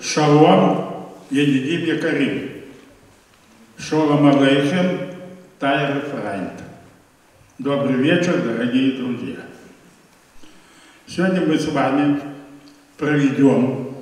Шалом, едидим якарим. Шолом алейхем, тайр фрайнд. Добрый вечер, дорогие друзья. Сегодня мы с вами проведем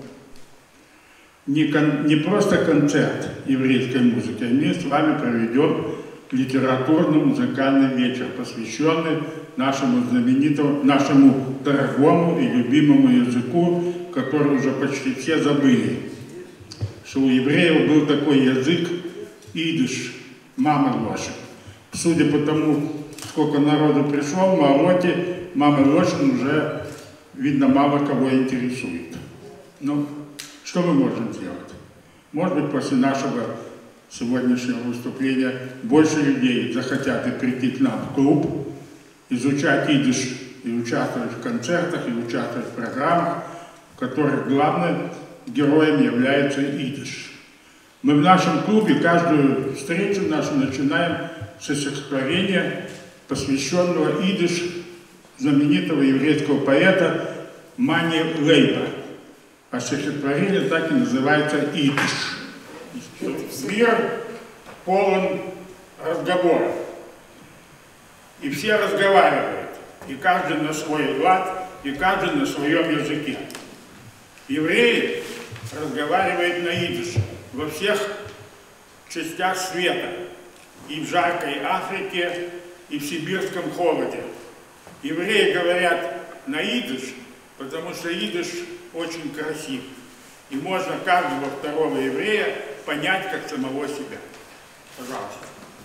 не просто концерт еврейской музыки, а мы с вами проведем литературно-музыкальный вечер, посвященный нашему знаменитому, нашему дорогому и любимому языку, который уже почти все забыли. Что у евреев был такой язык идиш, мама лошадь. Судя по тому, сколько народу пришло в Маалоте, мама лошадь уже, видно, мало кого интересует. Ну, что мы можем сделать? Может быть, после нашего сегодняшнего выступления больше людей захотят и прийти к нам в клуб, изучать идиш и участвовать в концертах, и участвовать в программах, в которых главным героем является идиш. Мы в нашем клубе каждую встречу нашу начинаем со стихотворения, посвященного идиш знаменитого еврейского поэта Мани Лейба. А стихотворение так и называется идиш. Мир полон разговоров. И все разговаривают. И каждый на свой лад, и каждый на своем языке. Евреи разговаривают на идише во всех частях света. И в жаркой Африке, и в сибирском холоде. Евреи говорят на идиш, потому что идиш очень красив. И можно каждого второго еврея понять как самого себя. Пожалуйста.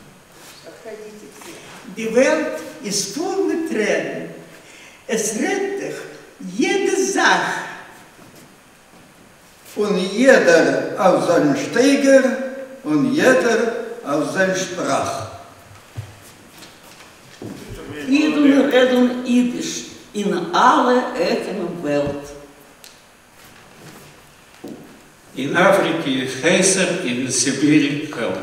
Die Welt ist voll mit Tränen. Es rettet dich jede Sache. Und jeder auf seinen Steiger und jeder auf seine Sprache. Frieden, Rettung, Jiddisch in alle Ecken der Welt. In Африке Хейсер, in Сибири Хелп.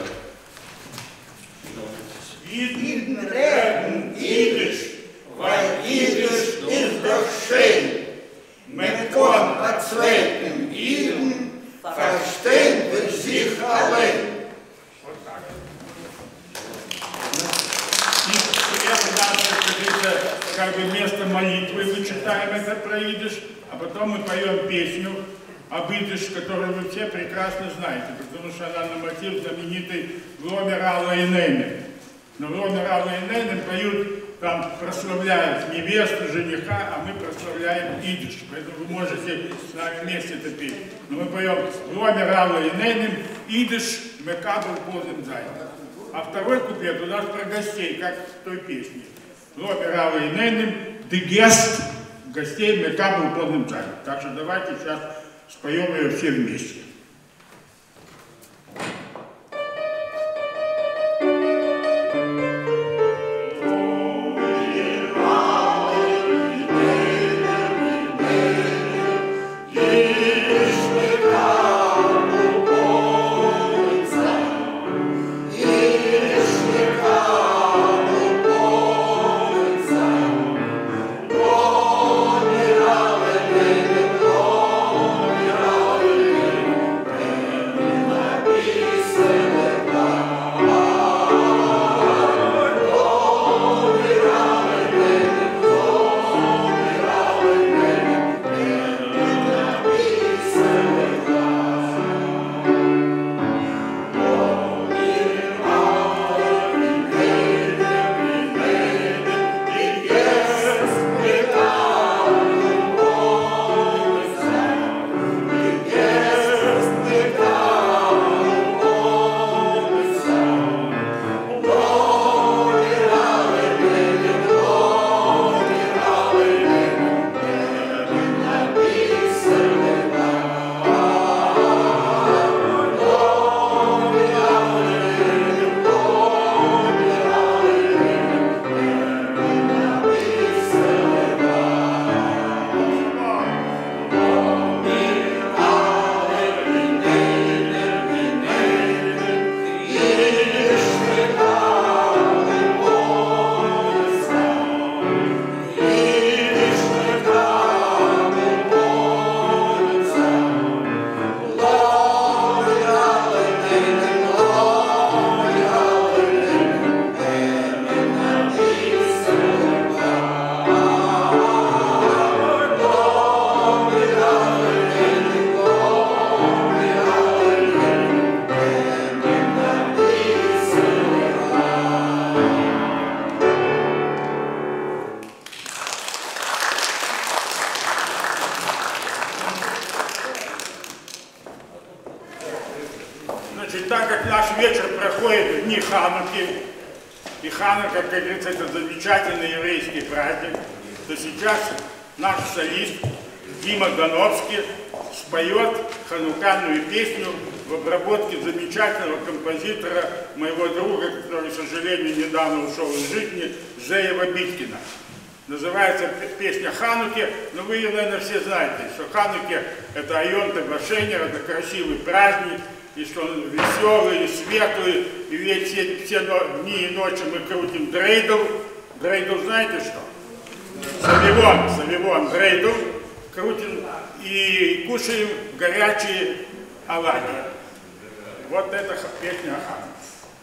Jeden reden Jiddisch, weil Jiddisch ist doch schön. Mit Korn verzweigten Jiden verstehen wir sich allein. Как бы вместо молитвы мы читаем это про идиш, а потом мы поем песню об идиш, которую вы все прекрасно знаете, потому что она на мотив знаменитой Ломер Алла Инейнем. Но Ломер Алла Инейнем поют, там прославляют невесту, жениха, а мы прославляем идиш. Поэтому вы можете с нами вместе это петь. Но мы поем Ломер Алла Инейнем, идиш, мекабл позем зай. А второй куплет у нас про гостей, как в той песне. Ломер Алла Инейнем, the guest, гостей мекабл позем зай. Так что давайте сейчас споем ее все вместе. Хануки, и Ханука, как говорится, это замечательный еврейский праздник, то сейчас наш солист Дима Гановский споет ханукальную песню в обработке замечательного композитора, моего друга, который, к сожалению, недавно ушел из жизни, Зеева Биткина. Называется песня «Хануки», но вы ее, наверное, все знаете, что Хануки – это Айон Тебашенер, это красивый праздник, и что он веселый, и светлый, и ведь все дни и ночи мы крутим дрейдл. Дрейдл знаете что? Савивон, дрейдл. Крутим и кушаем горячие оладьи. Вот эта песня о Хануке.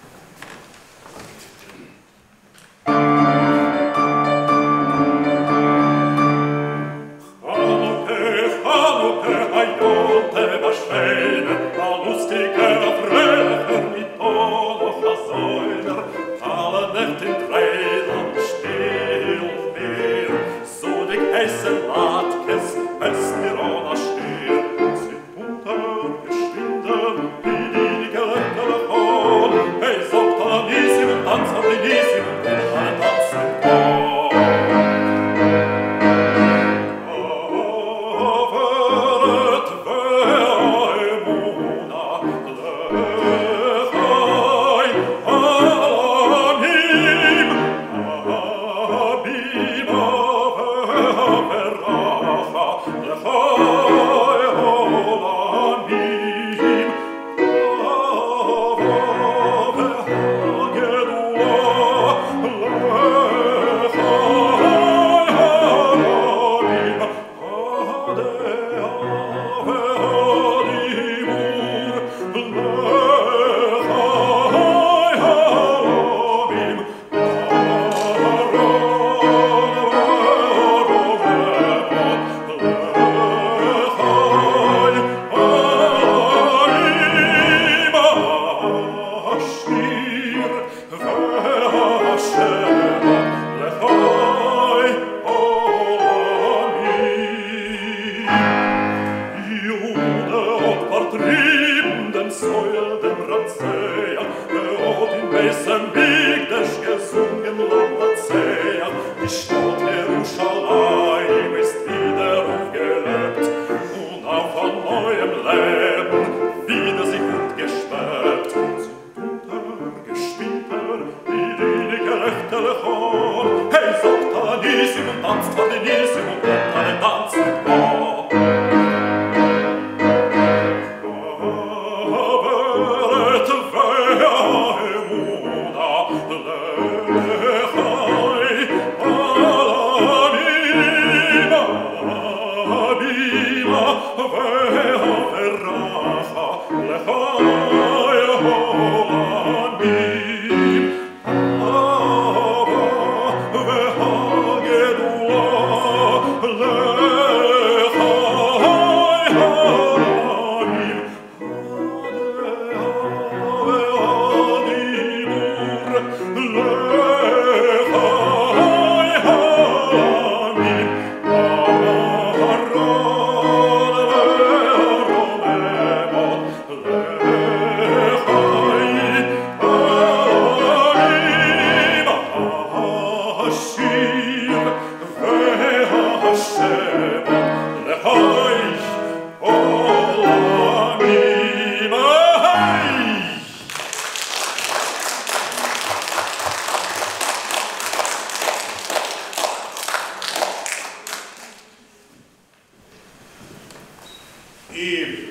И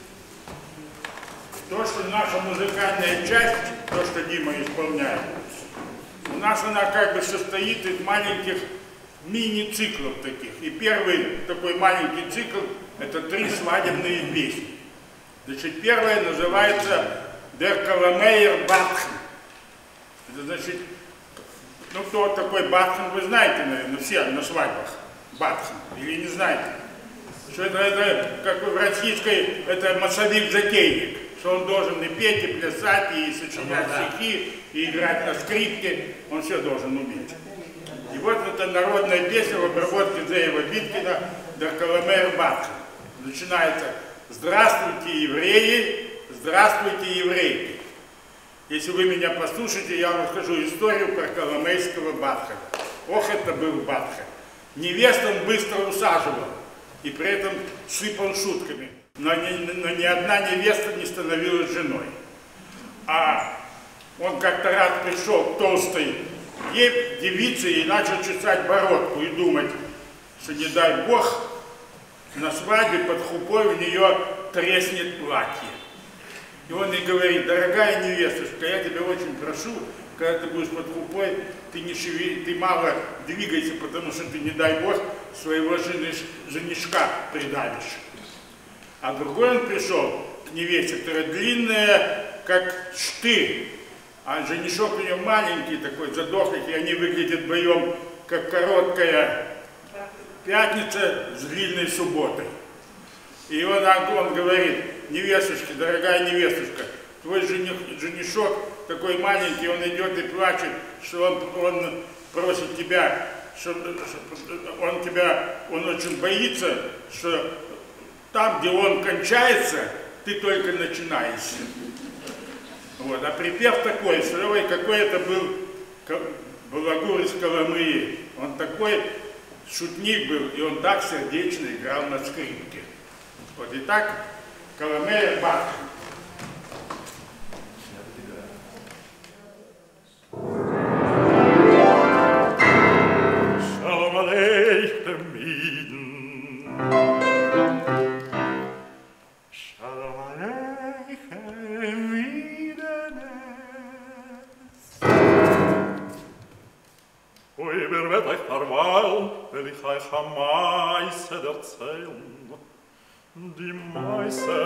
то, что наша музыкальная часть, то, что Дима исполняет, у нас она как бы состоит из маленьких мини-циклов таких. И первый такой маленький цикл – это 3 свадебные песни. Значит, первая называется «Der Kalameier Batchen». Это значит, ну кто такой Батхен, вы знаете, наверное, все на свадьбах. Батхен, или не знаете? Что это как в российской, это массовик-затейник, что он должен и петь, и плясать, и сочинять стихи, и играть на скрипке, он все должен уметь. И вот эта народная песня в обработке Зеева Биткина «Der Kalameier Batchen». Начинается «Здравствуйте, евреи! Здравствуйте, еврейки!» Если вы меня послушаете, я вам расскажу историю про коломейского Батхаля. Ох, это был Батхаль. Невест он быстро усаживал и при этом сыпал шутками. Но ни одна невеста не становилась женой. А он как-то раз пришел к толстой девице и начал чесать бородку и думать, что не дай бог на свадьбе под хупой у нее треснет платье. И он ей говорит: дорогая невестушка, я тебя очень прошу, когда ты будешь под хупой, ты мало двигайся, потому что ты, не дай бог, своего женишка придавишь. А другой он пришел к невесте, которая длинная, как штырь, а женишок у нее маленький такой, задохлый, и они выглядят вдвоем, как короткая пятница с длинной субботой. И он говорит: невестушка, дорогая невестушка, твой женишок такой маленький, он идет и плачет, что он просит тебя, он очень боится, что там, где он кончается, ты только начинаешься. Вот. А припев такой, что какой это был балагур из Коломыи. Он такой шутник был, и он так сердечно играл на скрипке. Вот и так Коломея Батхаль. Shalom Aleichem Eden. Shalom Aleichem Edenes. Oi, wer wird euch verweilen, will ich euch am Meise erzählen. Die Meise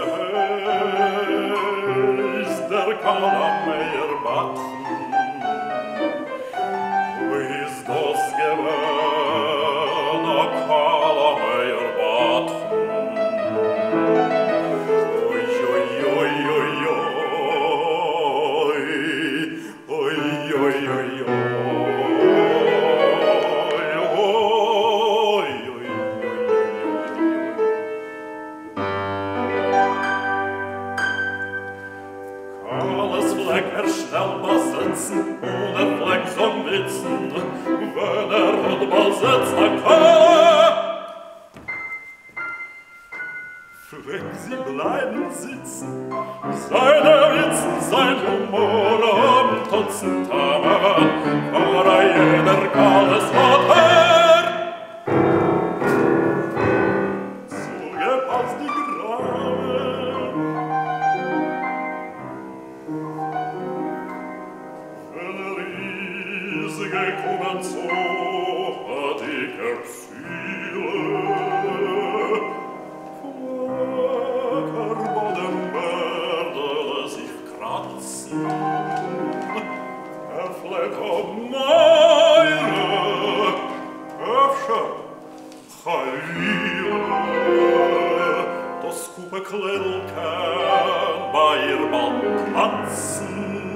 ist der Kalameyer Batchen. Wie ist das gewesen, der Kalameyer Batchen? Oi, oi, oi, oi, oi, oi, oi, oi, oi. Schnell besitzen, ohne Fleck zum Witzen, wenn und besitzt der Kohle. Fleck, sie bleiben sitzen, seine Witzen, sein Humor am Dutzend Tamen, vor jeder Kalles hat zugepasst die Graue. Gekommen so hat ich Gefühle. Quaker werde sich kratzen. Fleck auf meine Öffsche Chalile. Das Kuppe Klirrken bei ihr Mann tanzen.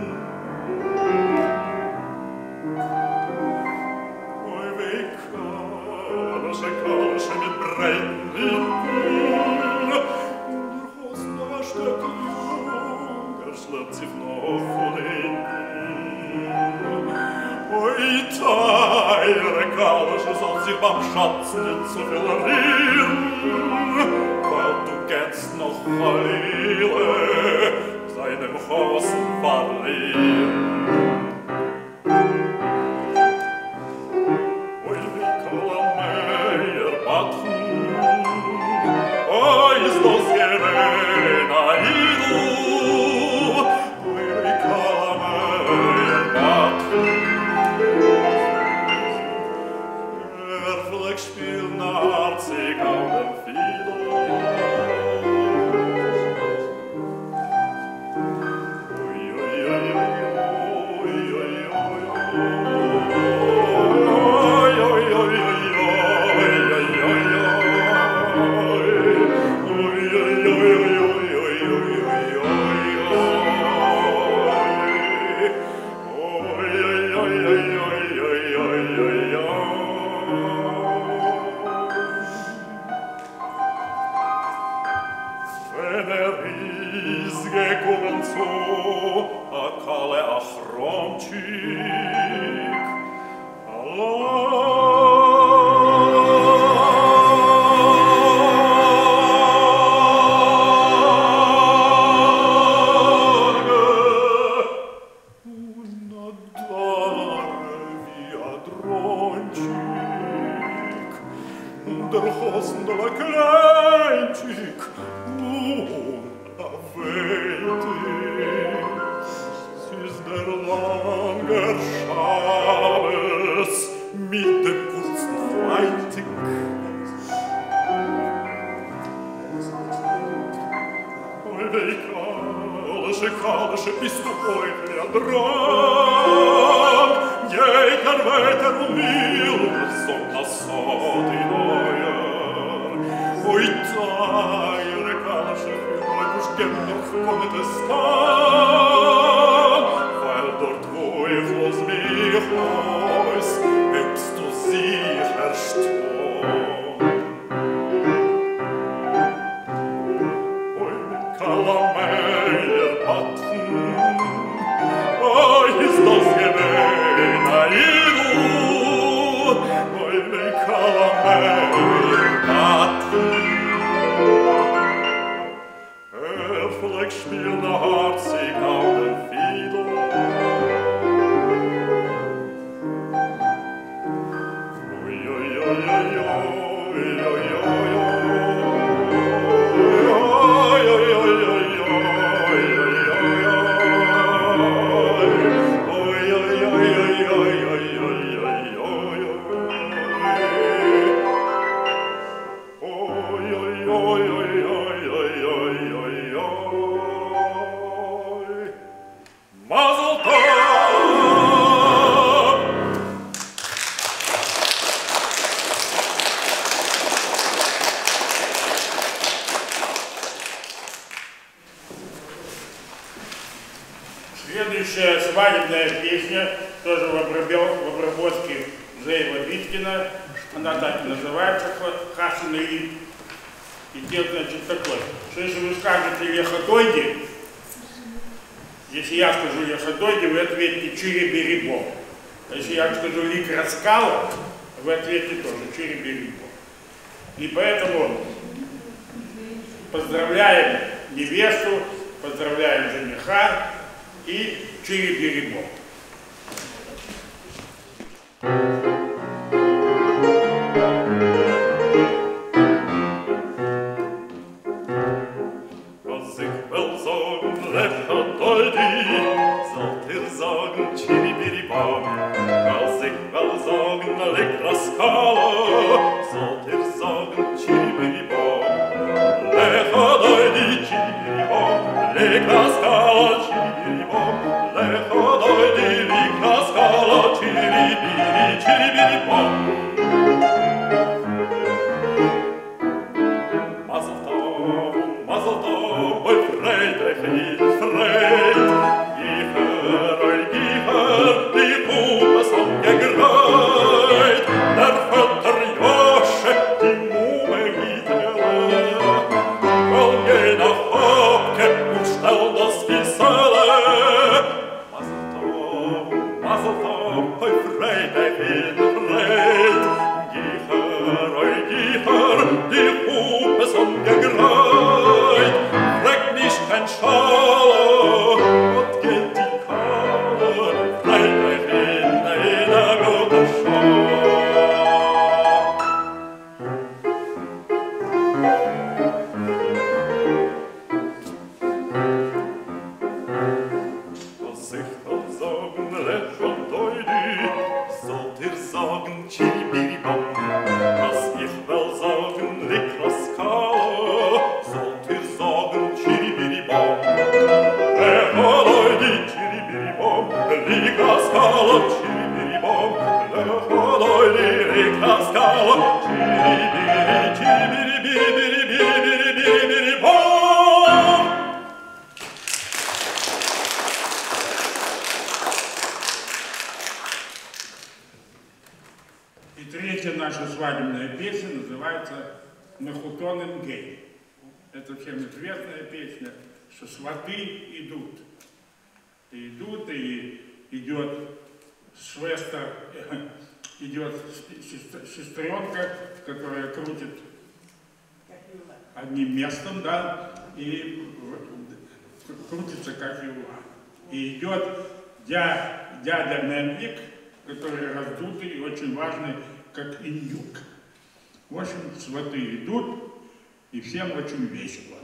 Kalsche mit breiten Lippen, durch Ostnerstedt Junger schleppt sich noch von hinten. Oi, teure Kalsche soll sich beim Schatzen nicht zu verlieren, weil du kennst noch Heile seinem Hosen verlieren. Ist das Gerät ein Idol, wie Kalameyer Batchen. Fleck spielt narzig auf dem Fiedel. Ui, ui, ui, ui, ui. Следующая свадебная песня, тоже в обработке Зеева Виткина. Она так и называется «Хасен и». И текст, значит, такой, что если вы скажете «Леходойди», если я скажу «Леходойди», вы ответите «Чири-бери-бом». А если я скажу «Лик раскала», вы ответите тоже «Чири-бери-бом». И поэтому поздравляем невесту, поздравляем жениха и «Чири-бери-бом». И третья наша свадебная песня называется «Мехутоным гей». Это всем известная песня, что сваты идут. И идут, и идет швестер идет сестренка, которая крутит одним местом, да, и крутится как юла. И идет дядя Мельник, который раздутый и очень важный, как индюк. В общем, сваты идут, и всем очень весело.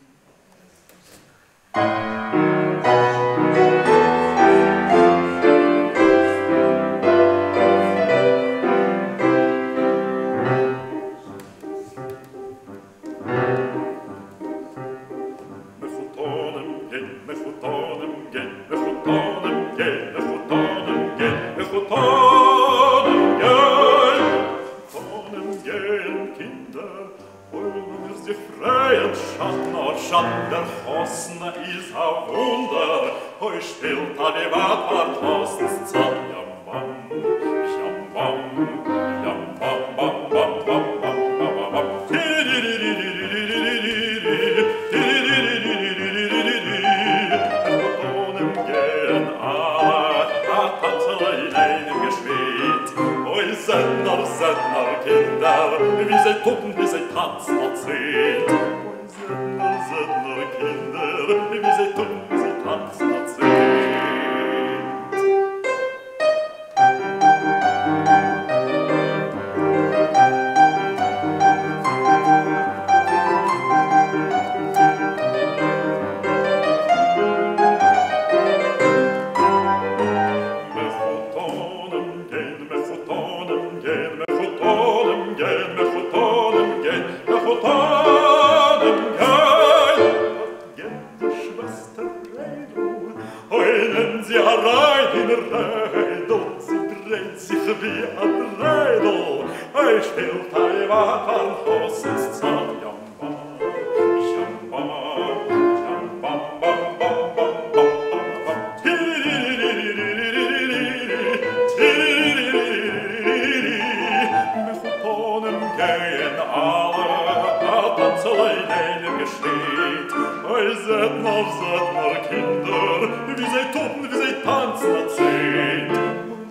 Der Hosner ist ein Wunder, heu spielt alle Wart war Hostens Zahn. Jam bam, jam bam, bam, bam, bam, bam, bam, bam. Tonem gehen a Tanzeleinen gespielt. Oi, Senner, Kinder, wie sie gucken, wie sie tanzen erzählt. Senner Kinder, wie sie tun, wie sie tanzen erzählt. Wie ein Rädel, ich spielt ein Wart an Hossens Zahn. Jam bam, bam, bam, bam, bam, bam, bam. Mit Tonen gehen alle, Tanzeleinen gesteht. Oi, Sedner, Kinder, wie sie tun, wie sie tanzen erzählt.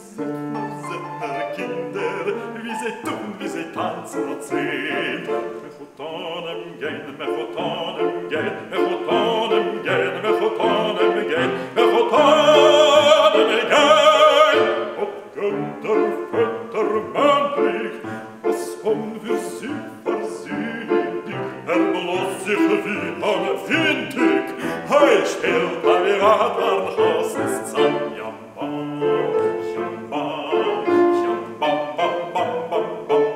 Wie sie tanzen erzählt. Mechotonem gehen, Mechotonem gehen, Mechotonem gehen, Mechotonem gehen, Mechotonem gehen. Ob Götter, Vetter, männlich, was von wir sie versehentlich, bloß sich wie eine Fintig, heu spielt alle Rad an Hausens Zahn. Jam bam, jam bam, jam bam, bam, bam, bam.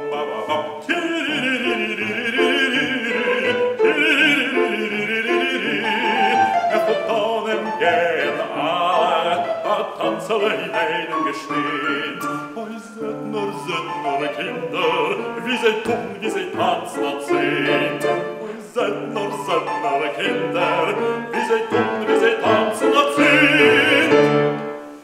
Tanzeleinen gesteht. Oi, Sedner, Kinder, wie sie tun, wie sie tanzen erzählt. Oi, Sedner, Kinder, wie sie tun, wie sie tanzen erzählt.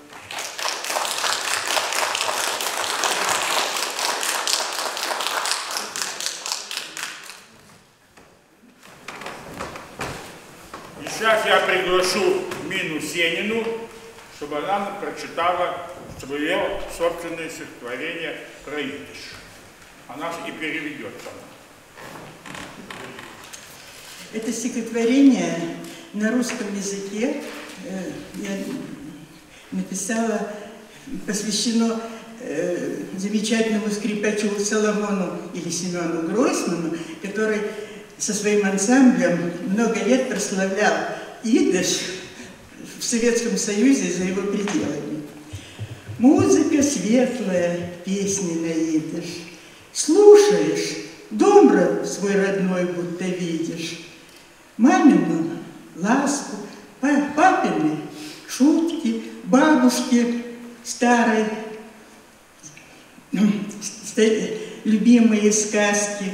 И сейчас я приглашу Мину Сенину, чтобы она нам прочитала свое собственное стихотворение про идиш. Она и переведет сама. Это стихотворение на русском языке я написала, посвящено замечательному скрипачу Соломону или Семену Гройсману, который со своим ансамблем много лет прославлял идиш в Советском Союзе за его пределами. Музыка светлая, песни на идиш. Слушаешь, дом свой родной будто видишь. Мамину ласку, папины шутки, бабушки старой, любимые сказки.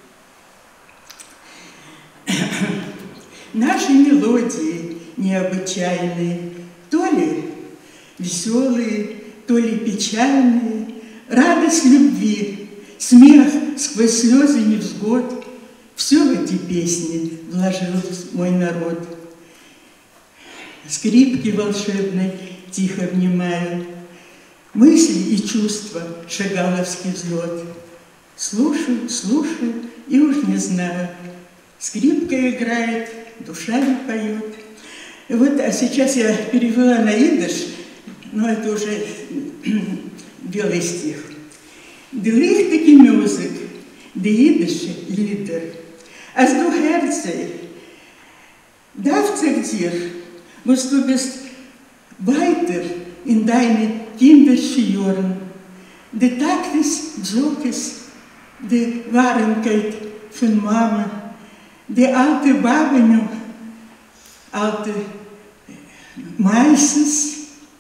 Наши мелодии необычайные, то ли веселые, то ли печальные, радость любви, смех сквозь слезы невзгод. Все в эти песни вложил мой народ. Скрипки волшебной тихо внимают. Мы мысли и чувства шагаловский взлет. Слушаю, слушаю и уж не знаю. Скрипка играет, душа не поет. И вот, а сейчас я перевела на идиш, но это уже белый стих. De lichtige Musik, die jüdische Lieder, als du Herze, darf ich dir, was du bist weiter in deine kinderschen Jahren, die Taktis, Jokes, die Wahrheit von Mama, die alte Babenu, alte Meistens,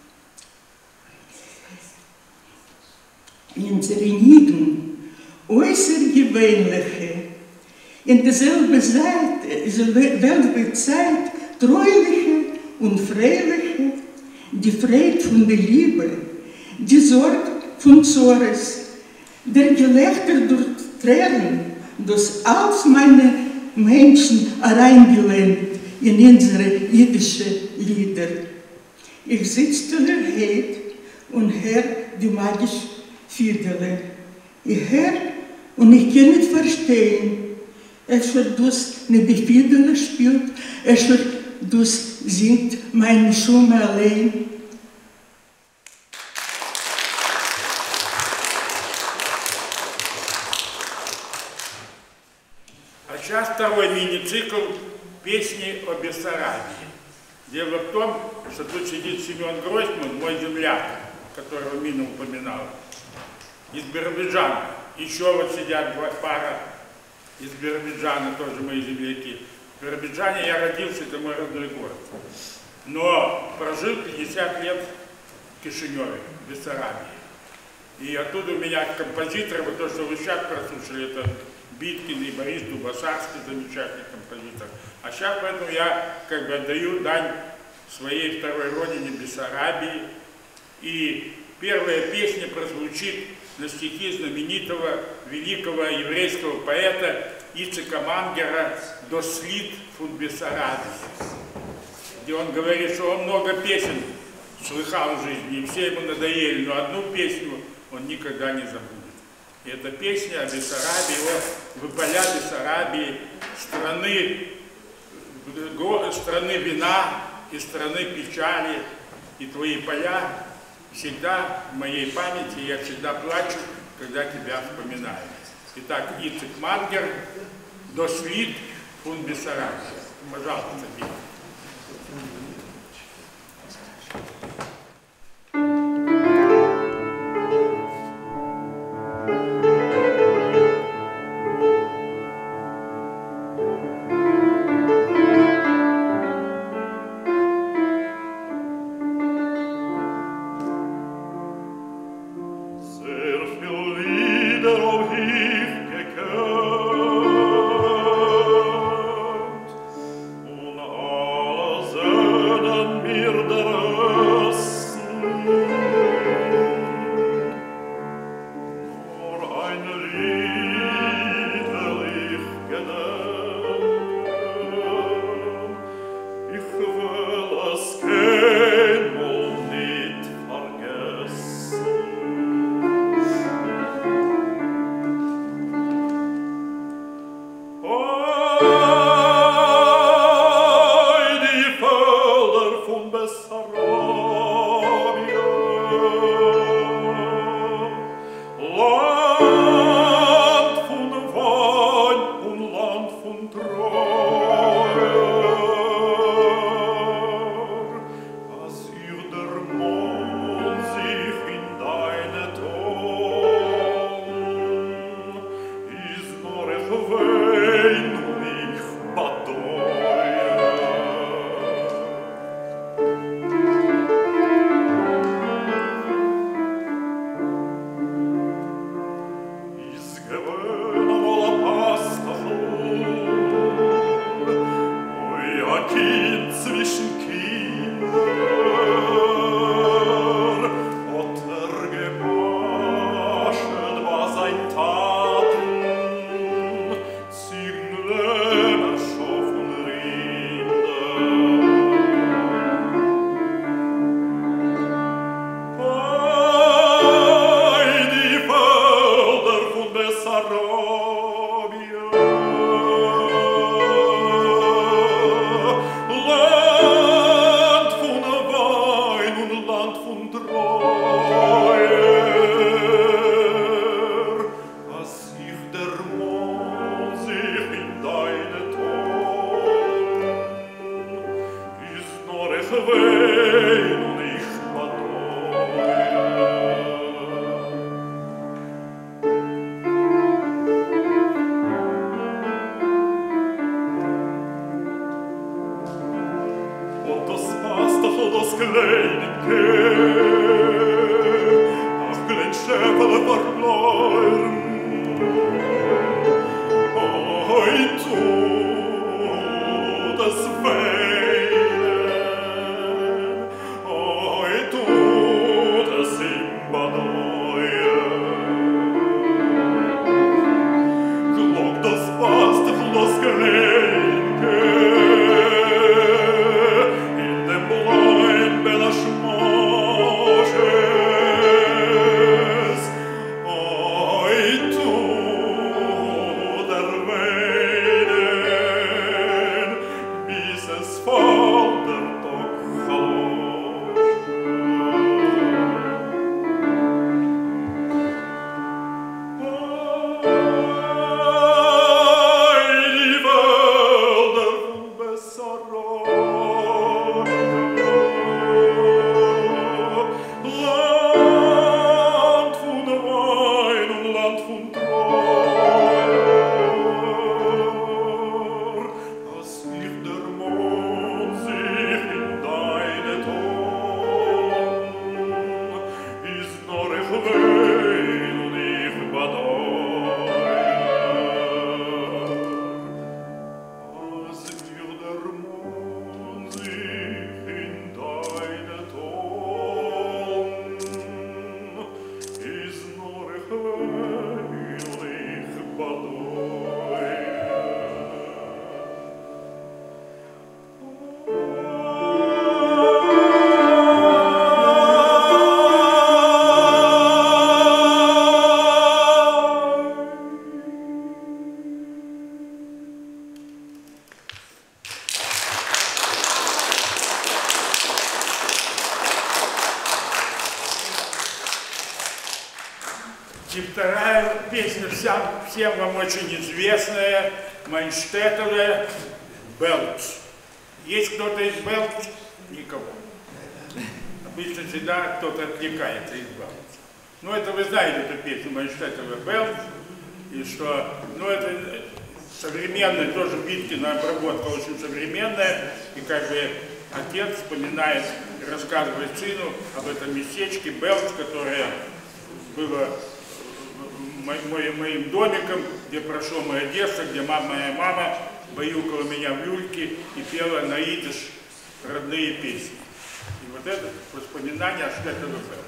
in Zerenigen, äußer gewöhnliche, in derselben Zeit treuliche und freiliche, die Freude von der Liebe, die Sorge von Zores, der Gelächter durch Tränen, das alles meine Menschen reingelenkt in unsere jüdische Lieder. Ich sitze erhebt und hör die magische Fiedele. Ich hör und ich kann nicht verstehen, dus nicht die Fiedele spielt, dus singt meine Schumme allein. А сейчас второй мини-цикл «Песни о Бессарабии». Дело в том, что тут сидит Семен Гройсман, мой земляк, которого Мина упоминала, из Биробиджана. Еще вот сидят пара из Биробиджана, тоже мои земляки. В Биробиджане я родился, это мой родной город. Но прожил 50 лет в Кишиневе, в Бессарабии. И оттуда у меня композиторы, вот то, что вы сейчас прослушали, это Биткин и Борис Дубасарский, замечательный композитор. А сейчас поэтому я как бы отдаю дань своей второй родине Бессарабии. И первая песня прозвучит на стихи знаменитого великого еврейского поэта Ицека Мангера «Дослит фун Бессарабии», где он говорит, что он много песен слыхал в жизни, и все ему надоели, но одну песню он никогда не забудет. И эта песня о Бессарабии, о выполя Бессарабии, страны вина и страны печали, и твои поля всегда в моей памяти, я всегда плачу, когда тебя вспоминаю. Итак, Ицек Мангер, «Дослит фун Бессарабии». Пожалуйста, Витя. И вторая песня, всем вам очень известная, Майнштеттовая, «Белч». Есть кто-то из «Белч»? Никого. Обычно всегда кто-то отвлекается из «Белч». Ну, это вы знаете эту песню Майнштеттовая «Белч». И что, ну, это современная, тоже Биткина обработка очень современная. И как бы отец вспоминает, рассказывает сыну об этом местечке Белч, которое было моим домиком, где прошло мое детство, где моя мама баюкала меня в люльке и пела на идиш родные песни. И вот это воспоминание о Штеттовой Белч.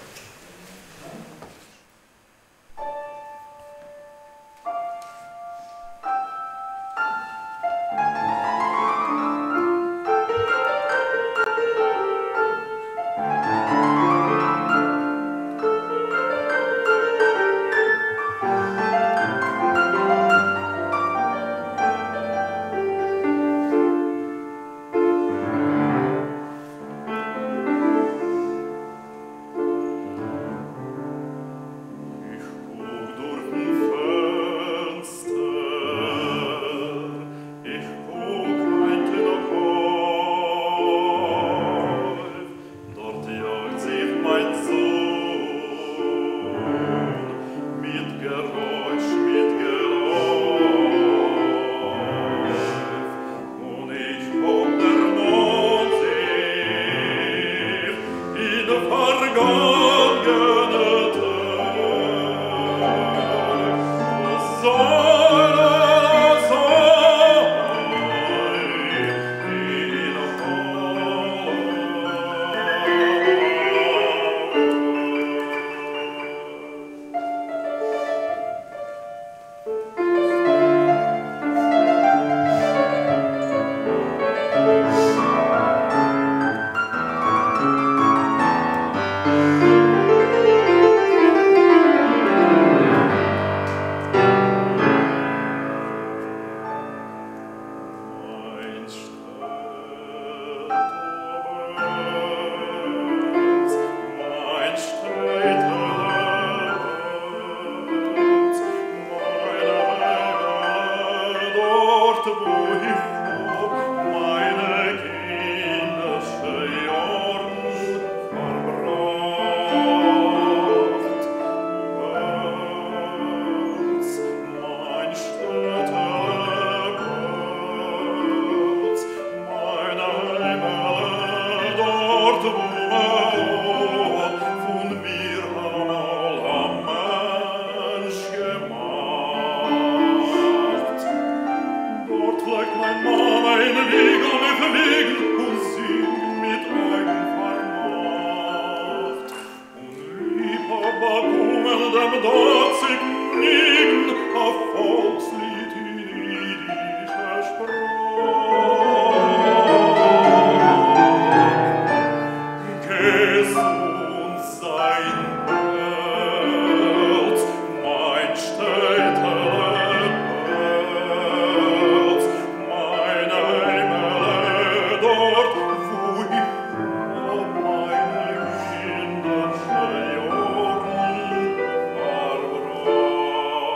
Kinder,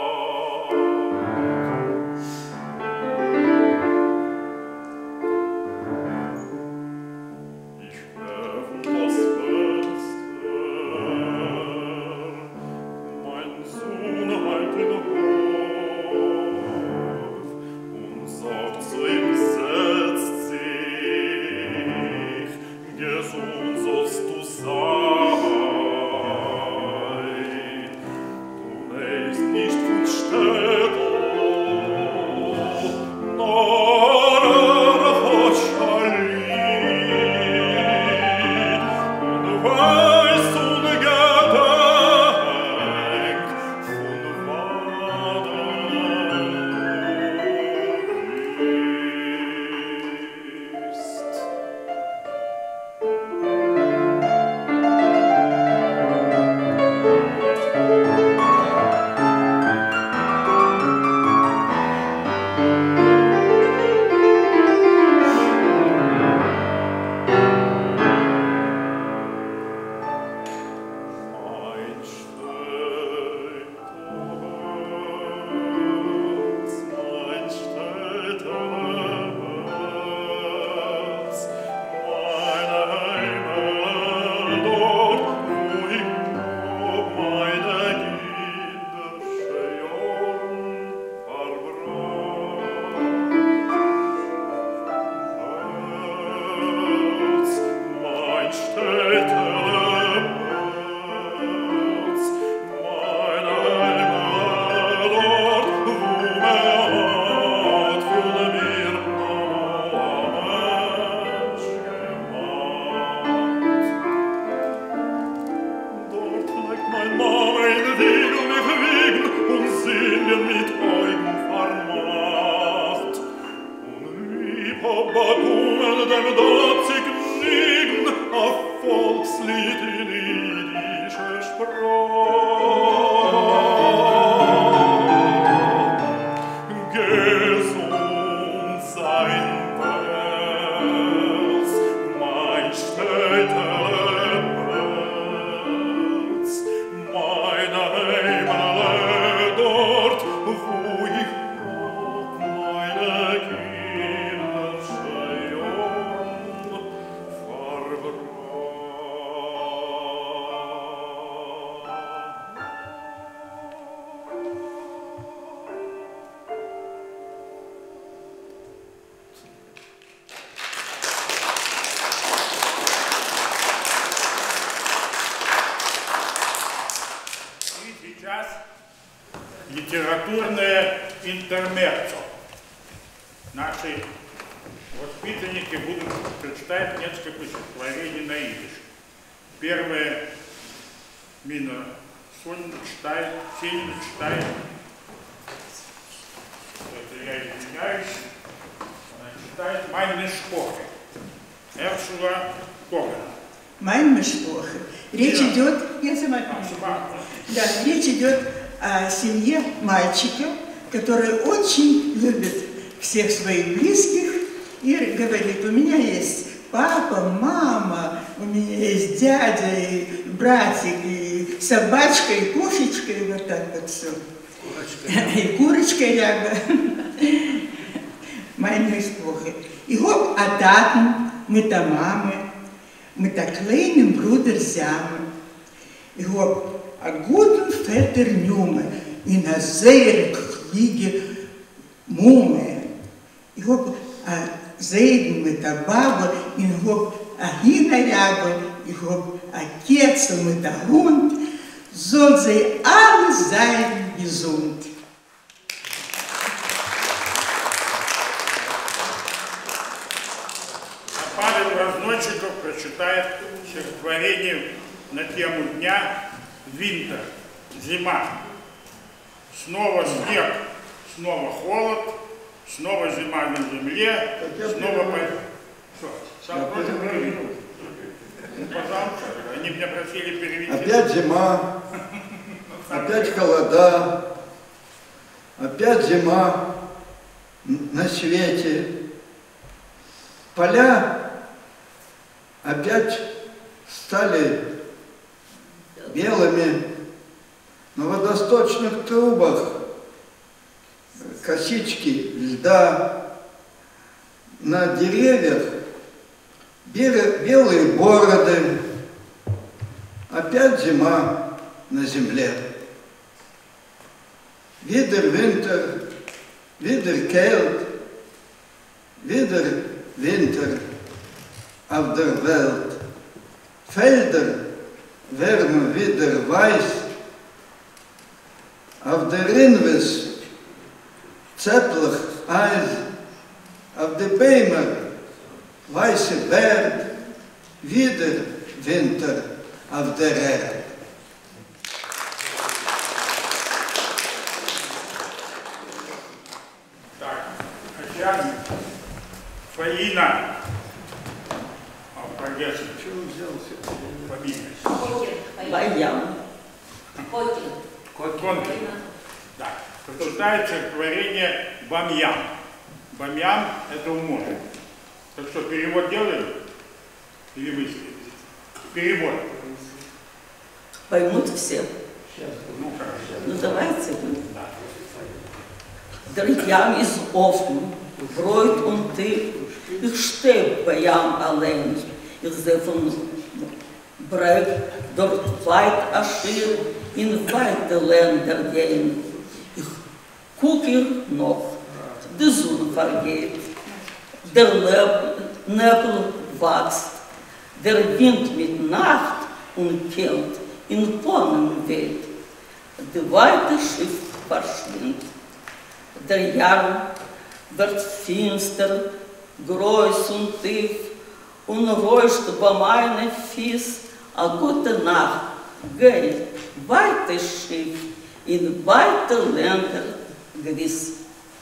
Familien mit Augen vermacht. Und lieb hab Bagungen dem dortigen Nigen auf Volkslied in jüdischer Sprache. Gesund sein Wels, mein Städtele Wels, meine Heimele dort, wo ich brauch meine kindliche Jugend verbracht. И сейчас литературное интермеццо. Наши воспитанники будут прочитать несколько стихотворений на идиш. Первое Мина Сонина читает, Сенина читает. Это я извиняюсь. Она читает «Майне Шпохе» Эршула Когана. Mein Mischproche. Речь идет, я сама да, речь идет о семье мальчика, который очень любит всех своих близких и говорит: у меня есть папа, мама, у меня есть дядя, и братик, и собачка, и кошечка, и вот так вот все. И курочка рядом. Mein Mischproche. И вот Ататн, мы там мамы, mit der kleinen Bruder zusammen. Ich habe einen guten Vater genommen, in einer sehr kleinen Mumme. Ich habe einen Segen mit der Baba, ich habe einen Hinterjäger, ich habe einen Kätzl mit dem Hund. Soll sie alle sein gesund. Павел Разносчиков прочитает стихотворение на тему дня «Винтер», «Зима». Снова снег, снова холод, снова зима на земле, снова... Ну, пожалуйста, они меня просили перевести. Опять зима, опять холода, опять зима на свете. Поля опять стали белыми, на водосточных трубах косички льда, на деревьях белые бороды. Опять зима на земле. Wieder Winter, wieder Kälte, wieder Winter auf der Welt. Felder werden wieder weiß, auf der Rinwes zäpplich Eis, auf den Bäumen weiße Berg, wieder Winter auf der Erde. Так, а сейчас Фаина. Прогресс. Чего взялся? Фамилия. Баян. Конкин. Да. Прочитает стихотворение «Бамьям». «Бамьям» — это у моря. Так что, перевод делаем? Или вы? Перевод. Поймут все. Ну, хорошо. Ну, давайте. Да. Der Jam ist offen, freut und tief. Ich stehe bei Jam allein. Ich sehe von Breg dort weit erschien, in weite Länder gehen. Ich gucke noch, die Sonne vergeht. Der Nebel wächst, der Wind mit Nacht und Kälte in Tonnen weht. Die weite Schiff verschwindet. Der Jahr wird finster, groß und tief und räuscht bei meinen Füßen a gute Nacht, geh, weites Schiff, in weite Länder gewiss.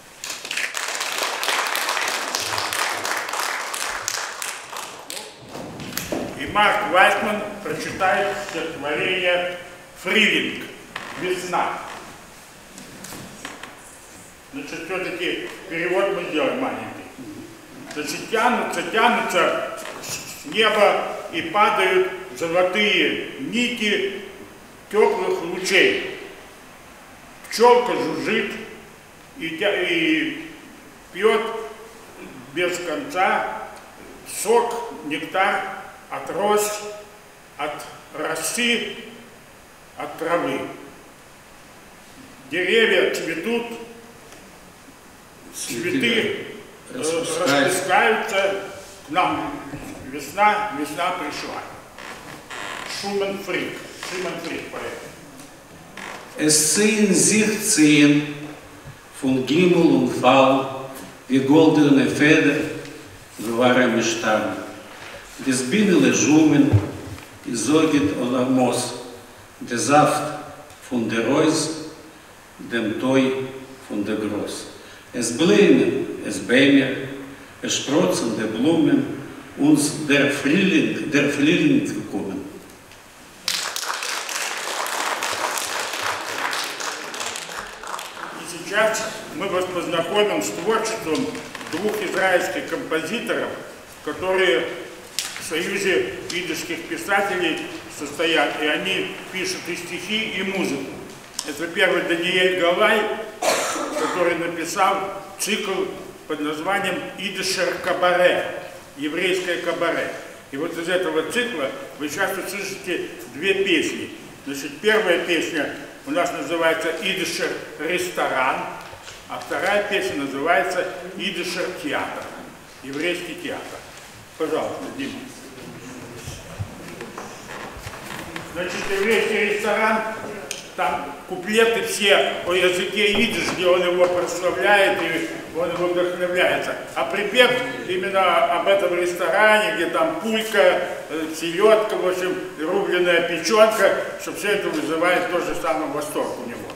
И Марк Вайтман прочитает стихотворение «Фрилинг. Весна». Значит, все-таки перевод мы сделаем маленький. Значит, тянутся с неба и падают золотые нити теплых лучей. Пчелка жужжит и пьет без конца сок, нектар от роз, от росы, от травы. Деревья цветут, цветы распускаются к нам. Весна пришла. Шуман Фрик поэт. Es ziehen sich 10 von Gimmel und Fall wie goldene Feder waren Stamm. Des Binnele Schumen isoget Olamos, der Saft von der Reus, dem Toi von der Groß. Es blämen, es bämer, es sprotzen der Blumen, uns der Frühling gekommen. Сейчас мы вас познакомим с творчеством двух израильских композиторов, которые в Союзе идишских писателей состоят, и они пишут и стихи, и музыку. Это первый Даниэль Галай, который написал цикл под названием «Идишер кабаре», еврейское кабаре. И вот из этого цикла вы сейчас услышите 2 песни. Значит, первая песня у нас называется «Идишер ресторан», а вторая песня называется «Идишер театр», еврейский театр. Пожалуйста, Дима. Значит, еврейский ресторан, там куплеты все о языке идиш, где он его прославляет и он его вдохновляется. А припев именно об этом ресторане, где там пулька, селедка, в общем, рубленая печенка, что все это вызывает тот же самый восторг у него.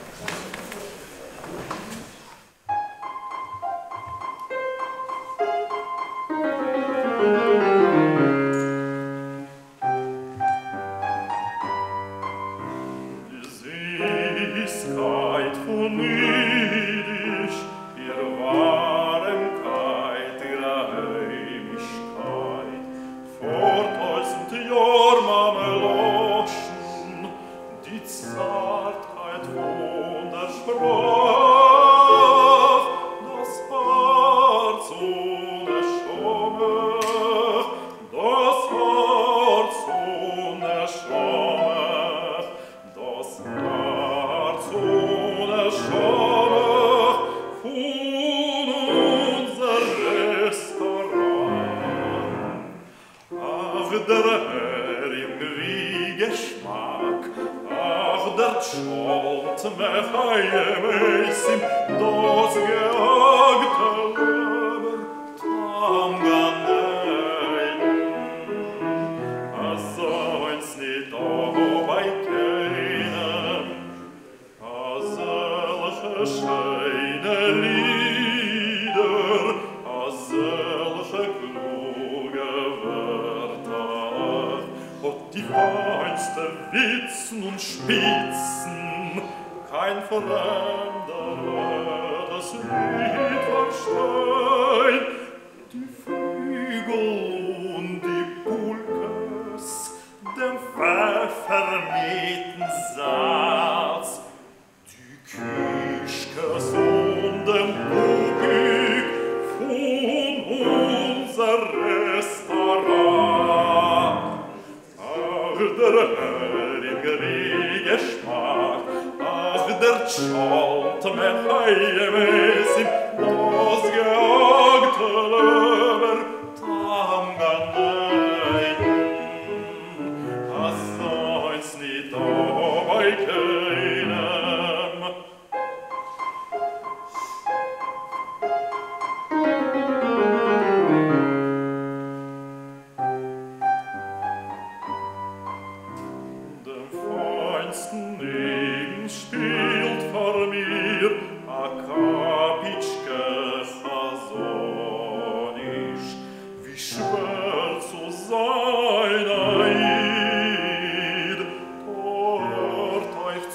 Spielt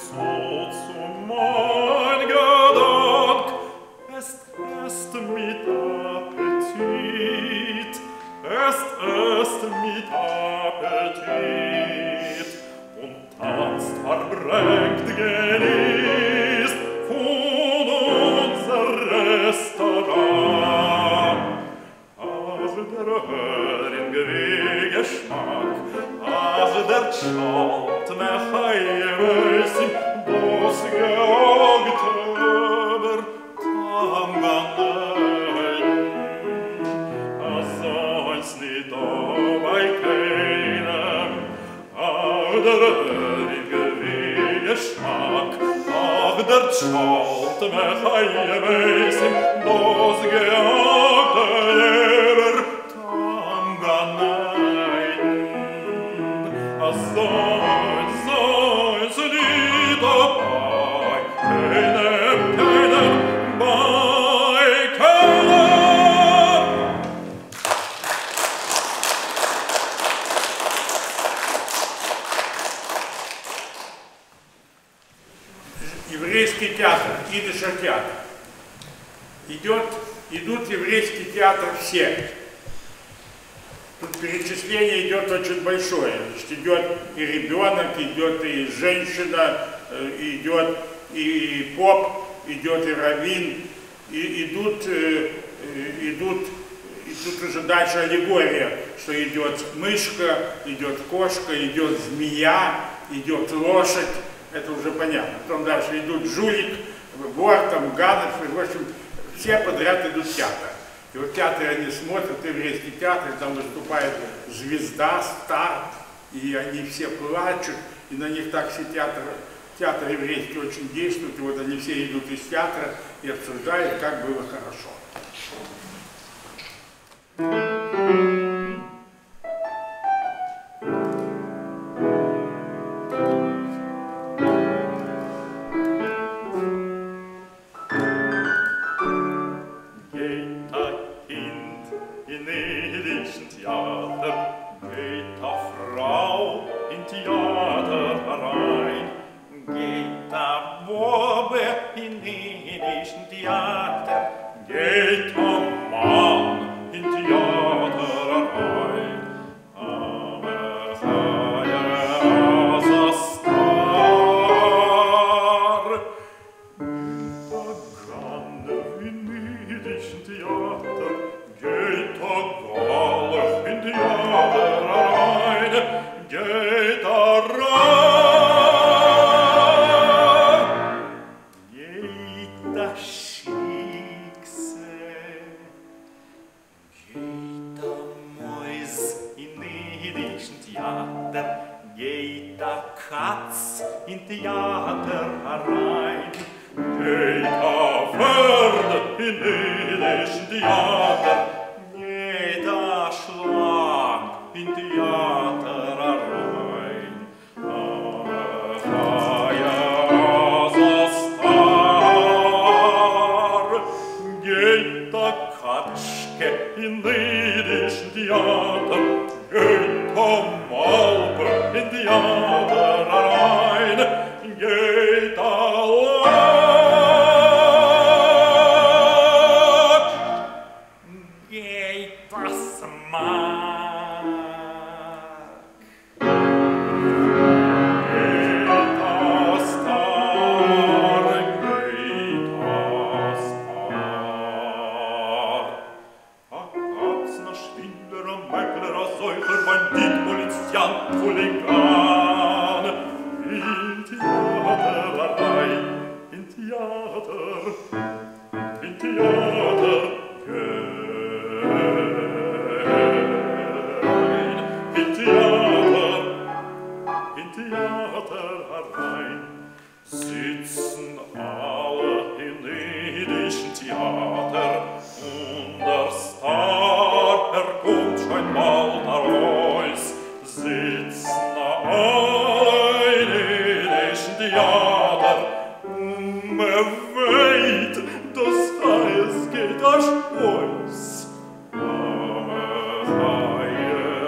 so zu mein Gedank, es ist mit Appetit, es ist mit Appetit, und tanzt, verbringt, genießt von unser Restaurant. Also der Hering-Geschmack, also der Schalt nach Heiweißen, das Geoktober, Tanganein. Also ist nicht bei keinem, aber der Hering-Geschmack, aber der Schalt nach Heiweißen, das Geoktober, Tanganein. Also ist nicht dabei keinem, bei keinem. Еврейский театр, идыша театр. Идут еврейский театр все. Тут перечисление идет очень большое. Значит, идет и ребенок, идет и женщина, идет и поп, идет и раввин, и идут, и тут уже дальше аллегория, что идет мышка, идет кошка, идет змея, идет лошадь. Это уже понятно. Потом дальше идут жулик, вор, там, гадов, и, в общем, все подряд идут в театр. И вот в театре они смотрят, еврейский театр, там выступает звезда, старт, и они все плачут, и на них так все театр еврейский очень действует, и вот они все идут из театра и обсуждают, как было хорошо.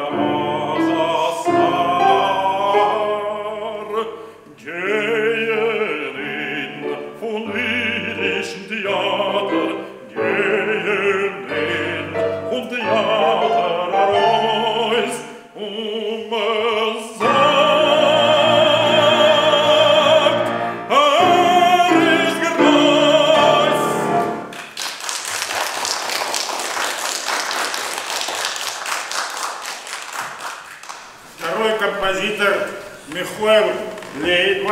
Gehe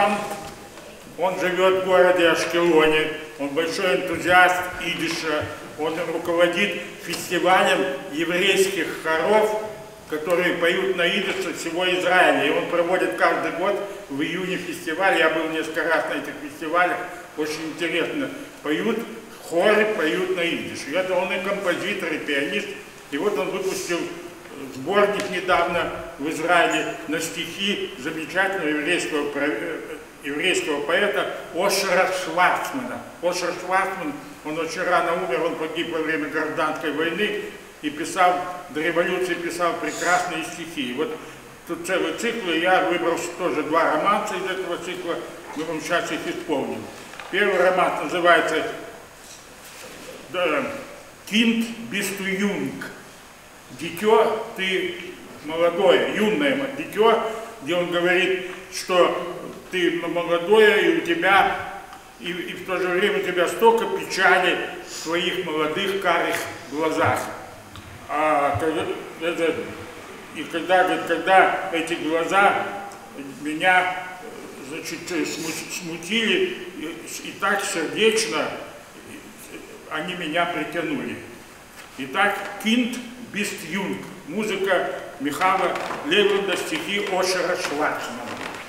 Роман, он живет в городе Ашкелоне, он большой энтузиаст идиша, он руководит фестивалем еврейских хоров, которые поют на идише всего Израиля. И он проводит каждый год в июне фестиваль. Я был несколько раз на этих фестивалях, очень интересно. Поют хоры, поют на идише. И это он и композитор, и пианист. И вот он выпустил сборник недавно в Израиле на стихи замечательного еврейского поэта Ошера Шварцмана. Ошер Шварцман, он очень рано умер, он погиб во время гражданской войны и писал, до революции писал прекрасные стихи. И вот тут целый цикл, и я выбрал тоже 2 романса из этого цикла, мы вам сейчас их исполним. Первый роман называется «Kind bist du jung». Дитё, ты молодое, юное дитё, где он говорит, что ты молодое, и у тебя, и в то же время у тебя столько печали в твоих молодых карих глазах. И когда эти глаза меня, значит, смутили, и так сердечно они меня притянули. Итак, «Kind bist jung», музыка Михаила Левинда, стихи Ошера Шварцмана.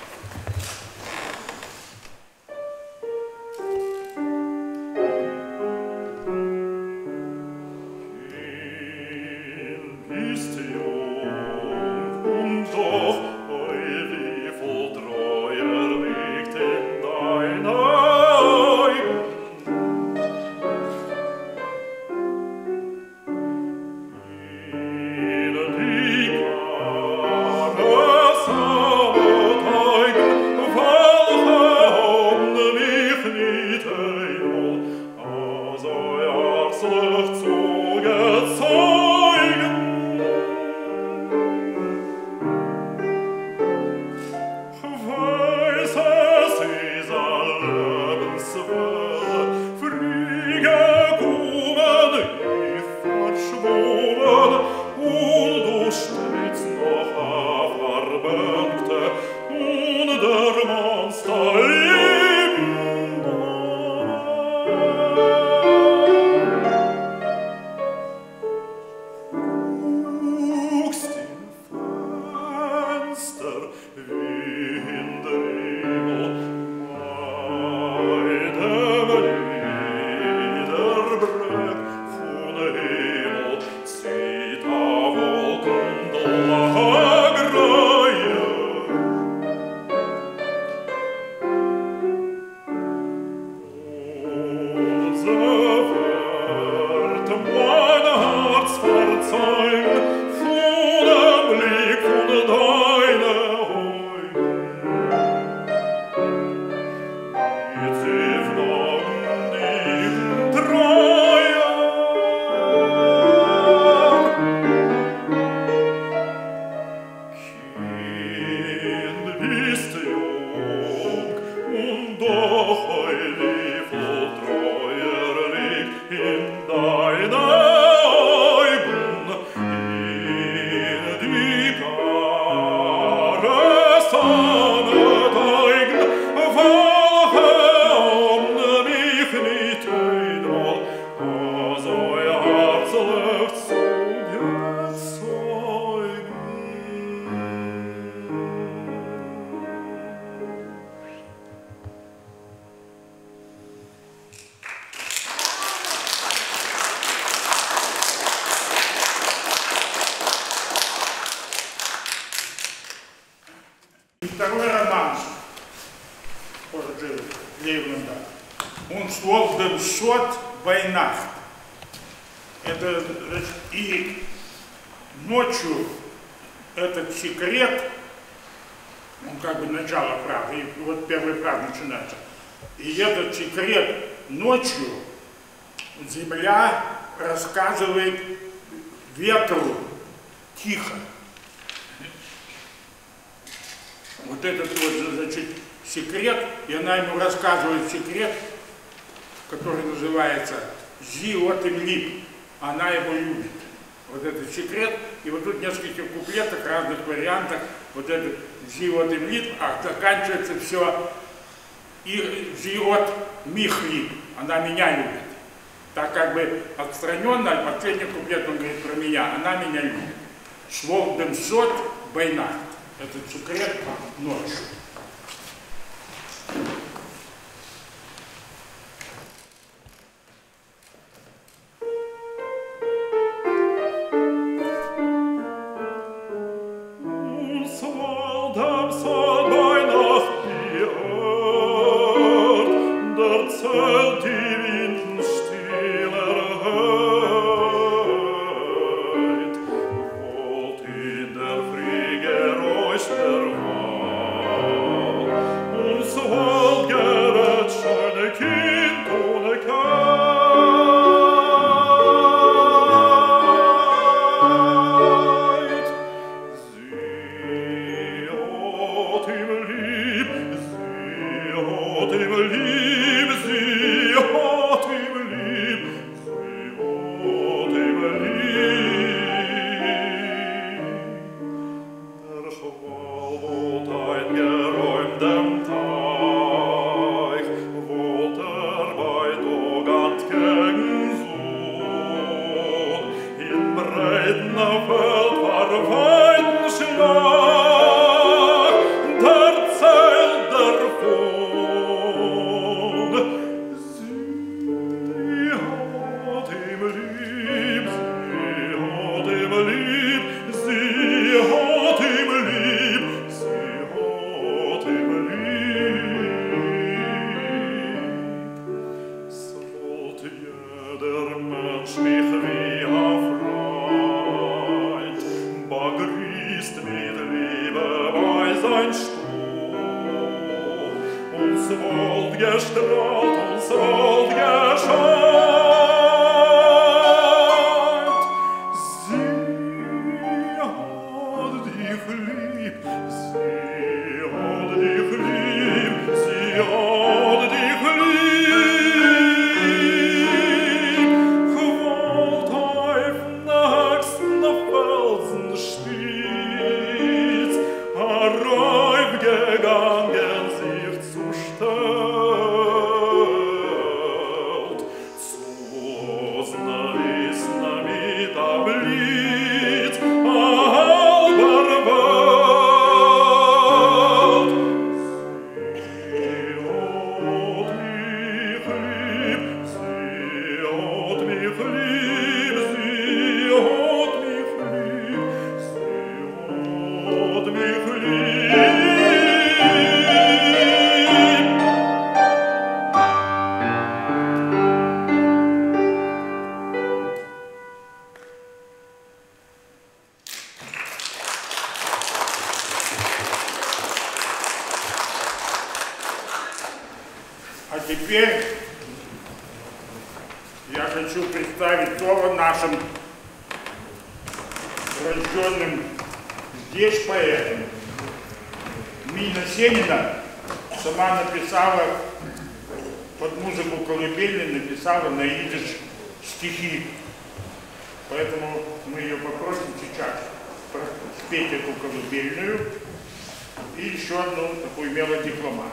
Второй роман Левинда. Он создан «Шот война». Это и ночью этот секрет, он как бы начало правды, и вот первый прав начинается. И этот секрет ночью земля рассказывает ветру тихо. Вот этот вот, значит, секрет, и она ему рассказывает секрет, который называется «Зиот им лип», она его любит. Вот этот секрет, и вот тут в нескольких куплетах, разных вариантах, вот этот «Зиот им лип», а заканчивается все и живет Михли, она меня любит. Так как бы отстраненно, последний куплет он говорит про меня, она меня любит. Шло бенсот война. Это цукрет ночью. А теперь я хочу представить слово нашим рожденным здесь поэтам. Мина Сенина сама написала, под музыку колыбельной написала на идиш стихи. Поэтому мы ее попросим сейчас спеть эту колыбельную и еще одну такую мелодикламацию.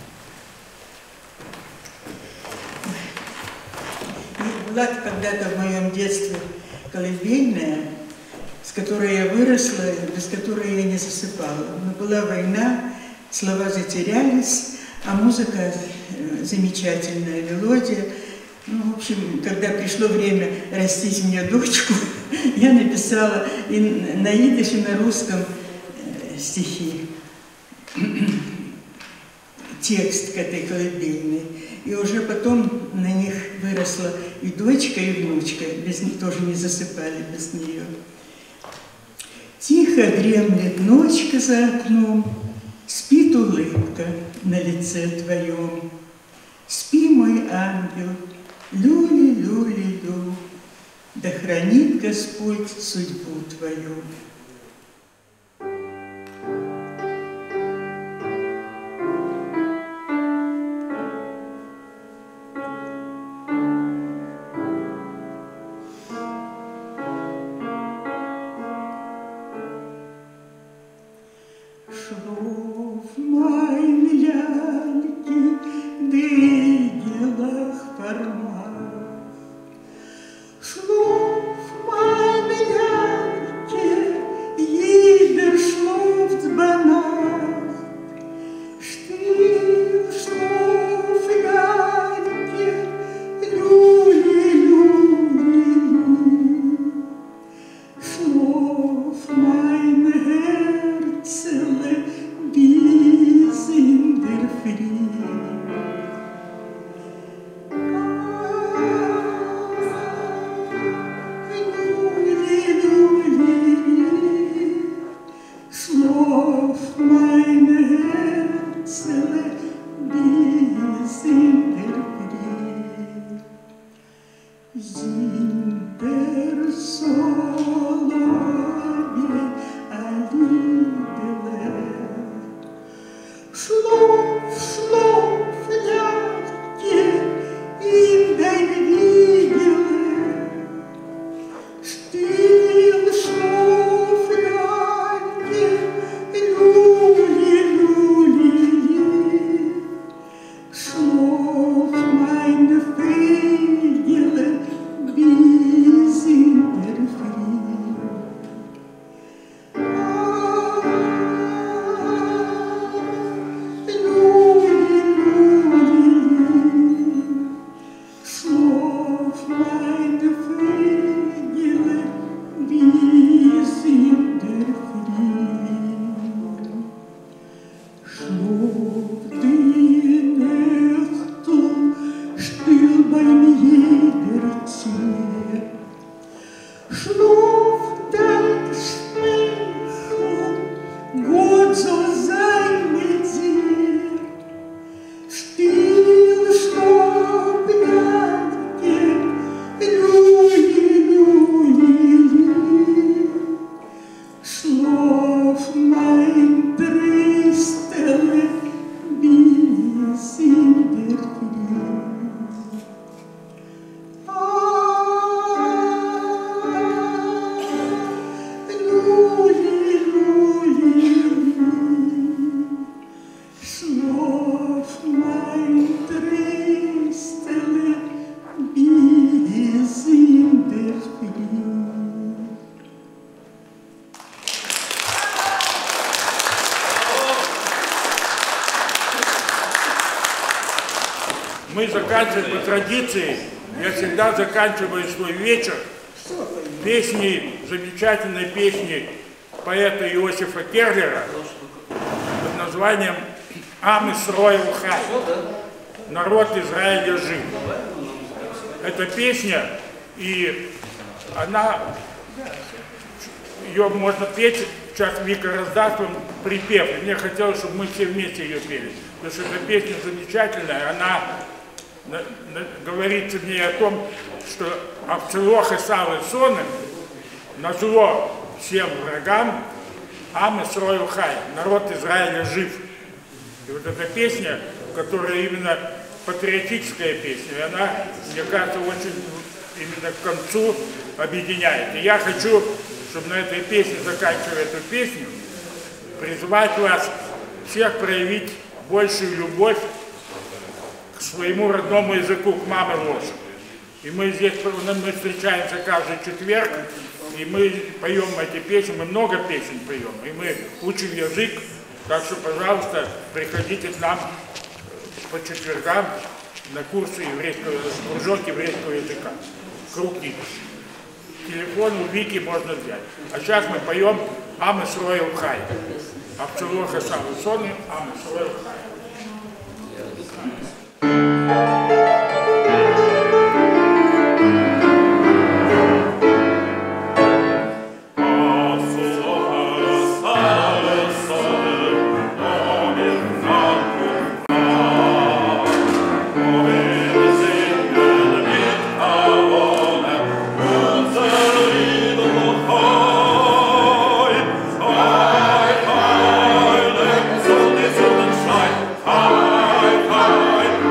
Была когда-то в моем детстве колыбельная, с которой я выросла, без которой я не засыпала. Но была война, слова затерялись, а музыка замечательная, мелодия. Ну, в общем, когда пришло время растить мне дочку, я написала и на идиш, и на русском стихи, текст к этой колыбельной. И уже потом на них выросла и дочка, и внучка, тоже не засыпали без нее. Тихо дремлет ночка за окном, спит улыбка на лице твоем. Спи, мой ангел, люли, люли, лю, да хранит Господь судьбу твою. Schlaf, meine Lalki, Wegelach vermag. Schlaf, meine Janke, jeder schläft bei Nacht. Still, schlaf, Janke, Luli, Luli, schlaf, mein Herzele, bis in der Fried. Luli, Luli, schlaf, mein Herzele, bis in der Fried. Sind der Solowje a Liedele. Schlaf, schlaf, Janke, in dein Wiegele. Still, schlaf, Janke, Luli, Luli, schlaf, meine Fegele, bis in der Fried. Luli, Luli, schlaf, meine Fegele, bis in der Fried. Schlaf die Nächte still beim jeder Zier. Schlaf dein Schmeichel, Gott soll sein mit dir. Still schlaf, Janke, Luli, Luli, schlaf, mein Tristele, bis in der Fried. Luli, Luli, schlaf, mein Tristele, bis in der Fried. Мы заканчиваем по традиции, я всегда заканчиваю свой вечер песней, замечательной песней поэта Иосифа Керлера под названием «Ам Исроэл Хай», «Народ Израиля жив». Эта песня, и ее можно петь, сейчас Вика раздаст вам припев, и мне хотелось, чтобы мы все вместе ее пели, потому что эта песня замечательная, она говорится в ней о том, что Авцелох и Сал и Соны назло всем врагам Ам Исроэл Хай, народ Израиля жив. И вот эта песня, которая именно патриотическая песня, и она, мне кажется, очень именно к концу объединяет. И я хочу, чтобы на этой песне, заканчивая эту песню, призвать вас всех проявить большую любовь к своему родному языку, к маме Лошади. И мы здесь мы встречаемся каждый четверг, и мы поем эти песни, мы много песен поем, и мы учим язык. Так что, пожалуйста, приходите к нам по четвергам на курсы кружок еврейского языка. Круги. Телефон у Вики можно взять. А сейчас мы поем «Ам Исроэл Хай». Авцелох и Сал и Соны, «Ам Исроэл Хай». Hi, hi,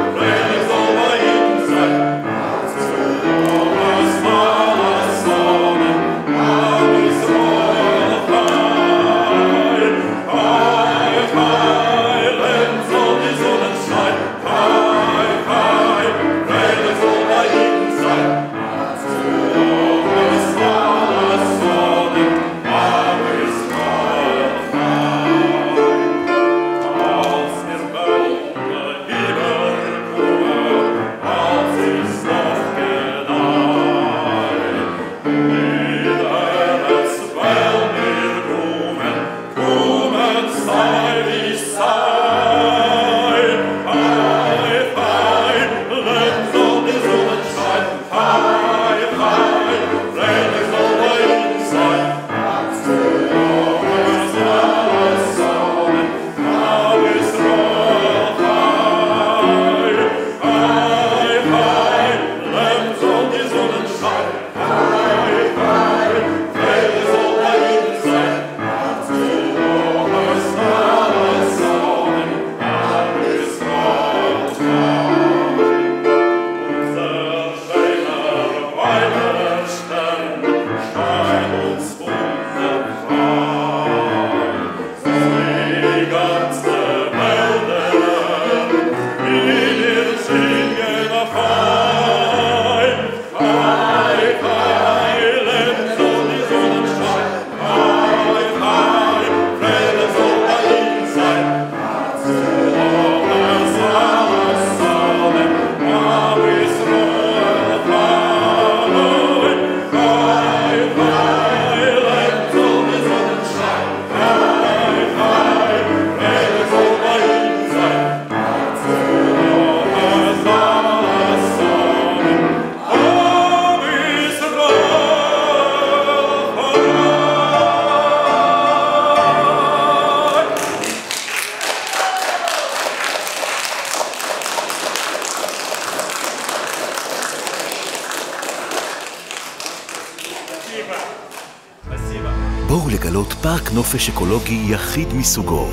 לגלות פארק נופש אקולוגי יחיד מסוגו.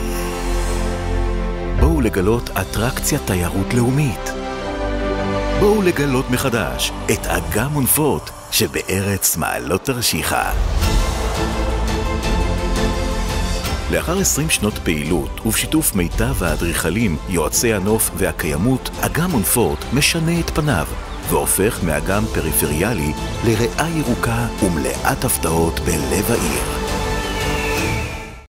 בואו לגלות אטרקציה תיירות לאומית. בואו לגלות מחדש את אגם מונפורט שבארץ מעלות תרשיחא. לאחר 20 שנות פעילות ובשיתוף מיטב האדריכלים, יועצי הנוף והקיימות, אגם מונפורט משנה את פניו והופך מאגם פריפריאלי לריאה ירוקה ומלאת הפתעות בלב העיר.